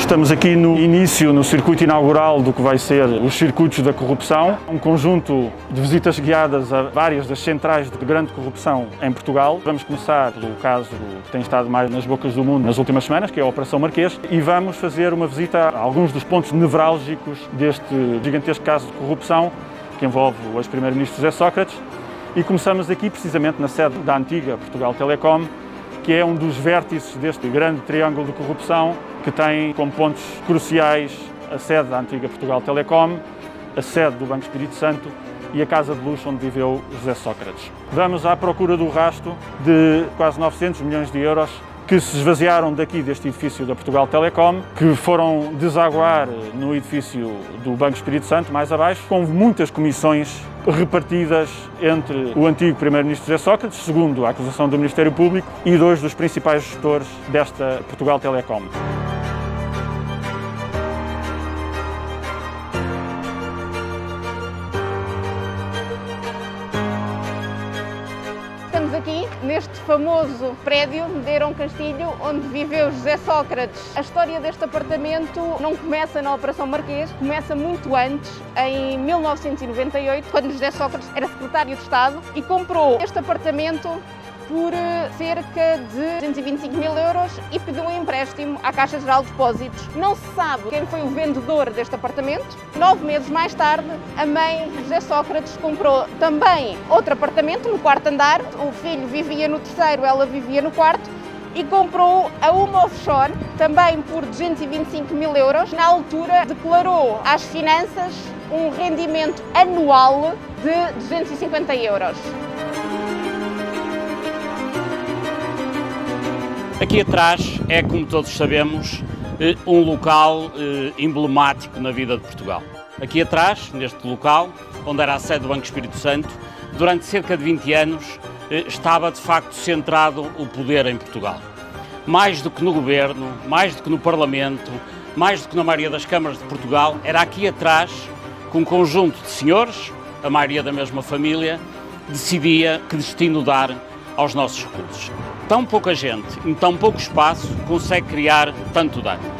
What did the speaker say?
Estamos aqui no início, no circuito inaugural do que vai ser os circuitos da corrupção, um conjunto de visitas guiadas a várias das centrais de grande corrupção em Portugal. Vamos começar pelo caso que tem estado mais nas bocas do mundo nas últimas semanas, que é a Operação Marquês, e vamos fazer uma visita a alguns dos pontos nevrálgicos deste gigantesco caso de corrupção que envolve o ex-primeiro-ministro José Sócrates. E começamos aqui precisamente na sede da antiga Portugal Telecom, que é um dos vértices deste grande triângulo de corrupção, que tem como pontos cruciais a sede da antiga Portugal Telecom, a sede do Banco Espírito Santo e a casa de luxo onde viveu José Sócrates. Vamos à procura do rasto de quase 900 milhões de euros que se esvaziaram daqui deste edifício da Portugal Telecom, que foram desaguar no edifício do Banco Espírito Santo, mais abaixo, com muitas comissões repartidas entre o antigo primeiro-ministro José Sócrates, segundo a acusação do Ministério Público, e dois dos principais gestores desta Portugal Telecom. Estamos aqui neste famoso prédio Medeiros Castilho, onde viveu José Sócrates. A história deste apartamento não começa na Operação Marquês, começa muito antes, em 1998, quando José Sócrates era secretário de Estado e comprou este apartamento por cerca de 225 mil euros e pediu um empréstimo à Caixa Geral de Depósitos. Não se sabe quem foi o vendedor deste apartamento. 9 meses mais tarde, a mãe de José Sócrates comprou também outro apartamento no quarto andar. O filho vivia no terceiro, ela vivia no quarto, e comprou a uma offshore, também por 225 mil euros. Na altura, declarou às finanças um rendimento anual de 250 euros. Aqui atrás é, como todos sabemos, um local emblemático na vida de Portugal. Aqui atrás, neste local, onde era a sede do Banco Espírito Santo, durante cerca de 20 anos estava de facto centrado o poder em Portugal. Mais do que no Governo, mais do que no Parlamento, mais do que na maioria das câmaras de Portugal, era aqui atrás que um conjunto de senhores, a maioria da mesma família, decidia que destino dar aos nossos recursos. Tão pouca gente, em tão pouco espaço, consegue criar tanto dano.